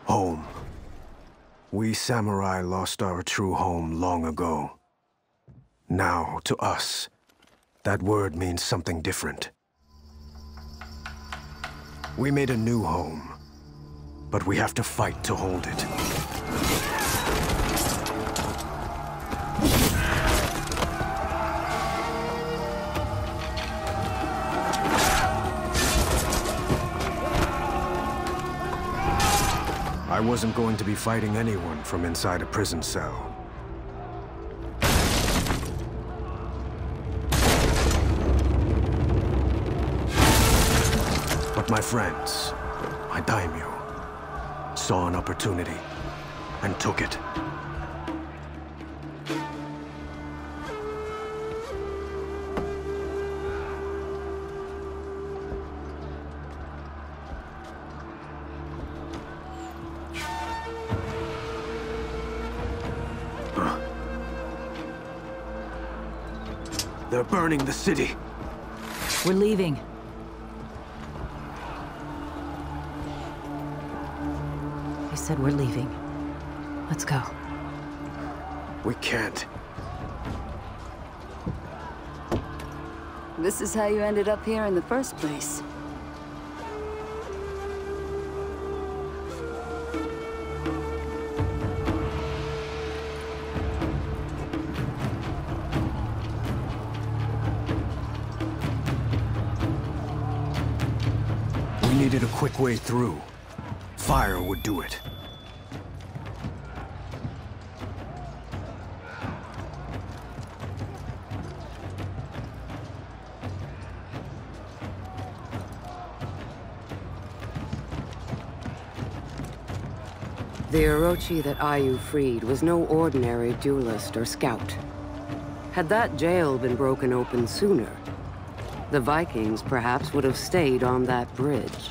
Home. We samurai lost our true home long ago. Now, to us, that word means something different. We made a new home, but we have to fight to hold it. I wasn't going to be fighting anyone from inside a prison cell. But my friends, my daimyo, saw an opportunity and took it. They're burning the city. We're leaving. I said we're leaving. Let's go. We can't. This is how you ended up here in the first place. We needed a quick way through. Fire would do it. The Orochi that Ayu freed was no ordinary duelist or scout. Had that jail been broken open sooner, the Vikings perhaps would have stayed on that bridge.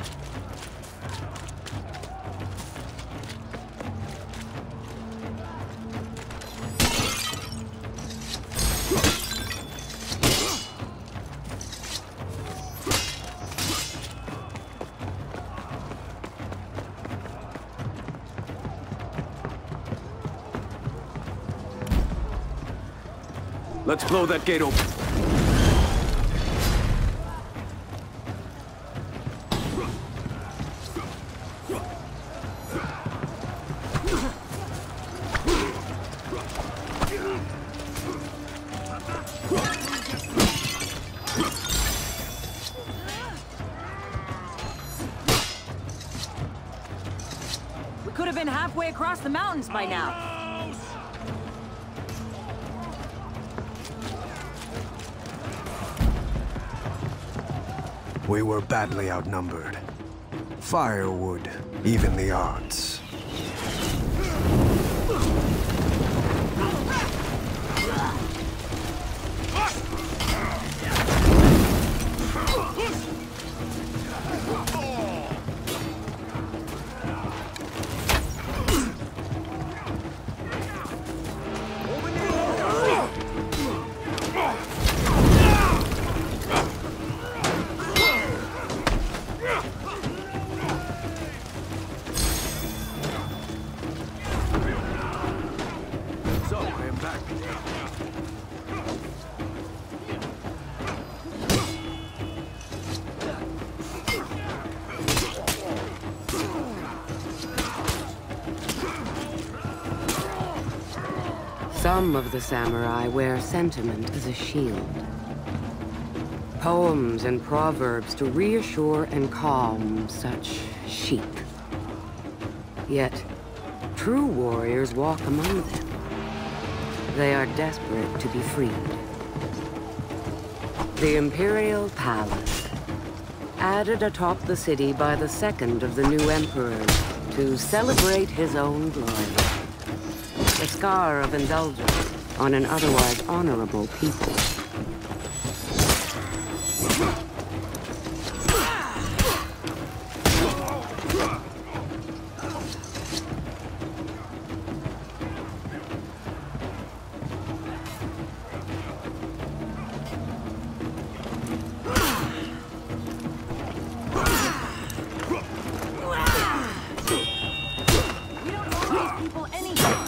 Let's blow that gate open. We could have been halfway across the mountains by now. We were badly outnumbered. Fire would even the odds. Some of the samurai wear sentiment as a shield. Poems and proverbs to reassure and calm such sheep. Yet, true warriors walk among them. They are desperate to be freed. The Imperial Palace, added atop the city by the second of the new emperors to celebrate his own glory. The scar of indulgence on an otherwise honorable people. people anything.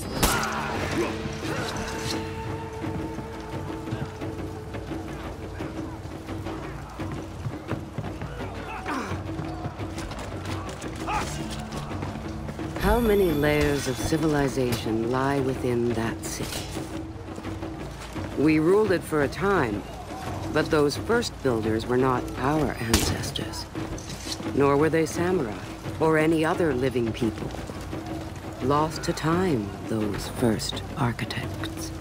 How many layers of civilization lie within that city? We ruled it for a time, but those first builders were not our ancestors. Nor were they samurai, or any other living people. Lost to time, those first architects.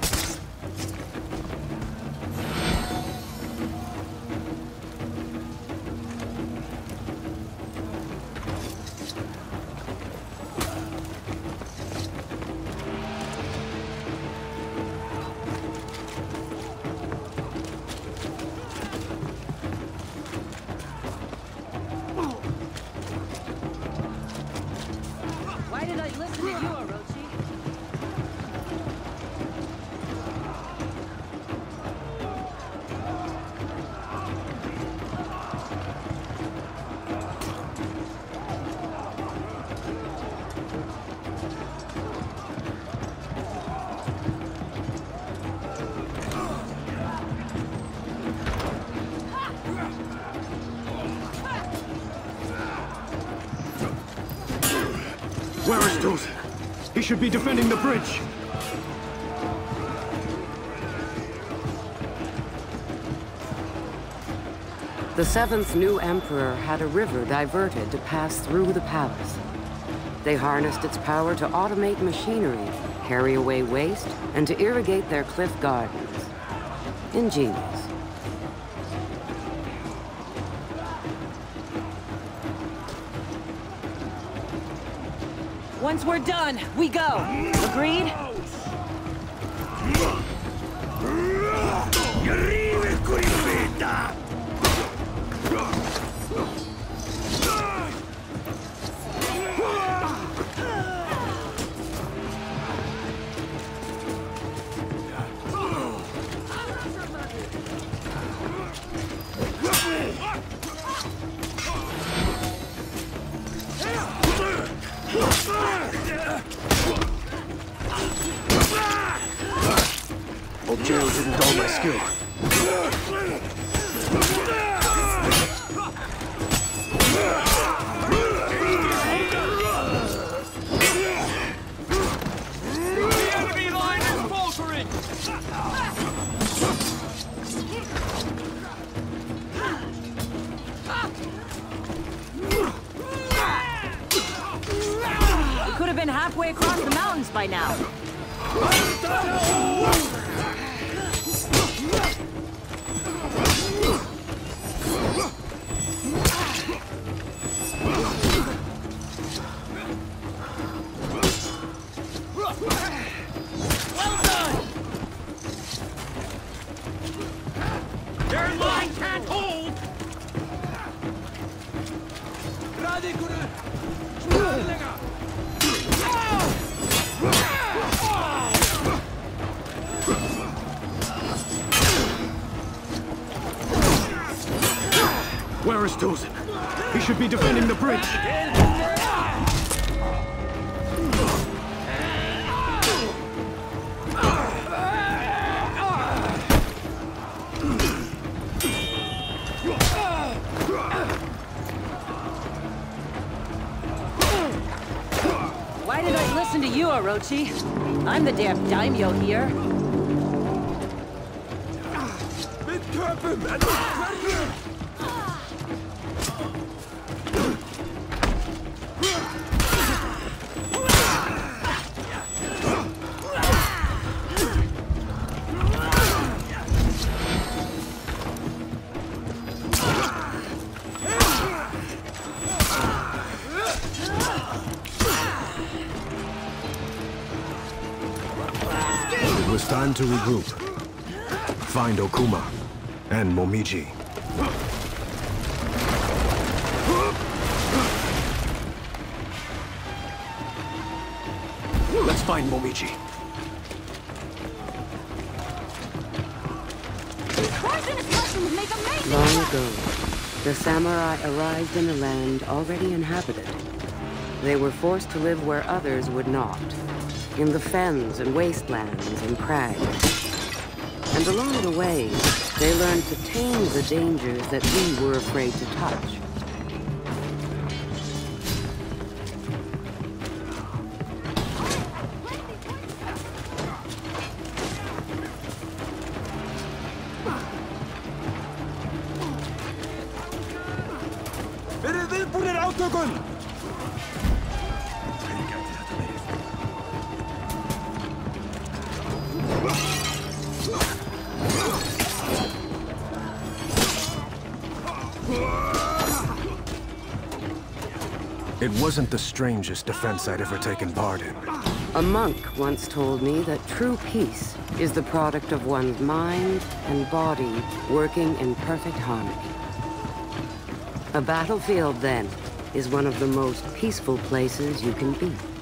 Why did I listen to you, Orochi? Where is Tozen? He should be defending the bridge. The seventh new emperor had a river diverted to pass through the palace. They harnessed its power to automate machinery, carry away waste, and to irrigate their cliff gardens. Ingenious. Once we're done, we go. Agreed? Hope Jail didn't dull my skill. The enemy line is faltering! We could have been halfway across the mountains by now. Well done! Their line can't hold! Where is Tozen? He should be defending the bridge. Why did I listen to you, Orochi? I'm the damn daimyo here. It was time to regroup. Find Okuma and Momiji. Let's find Momiji. Poisonous mushrooms make amazing Long ago, the samurai arrived in a land already inhabited. They were forced to live where others would not, in the fens and wastelands and crags. And along the way, they learned to tame the dangers that we were afraid to touch. It wasn't the strangest defense I'd ever taken part in. A monk once told me that true peace is the product of one's mind and body working in perfect harmony. A battlefield, then, is one of the most peaceful places you can be.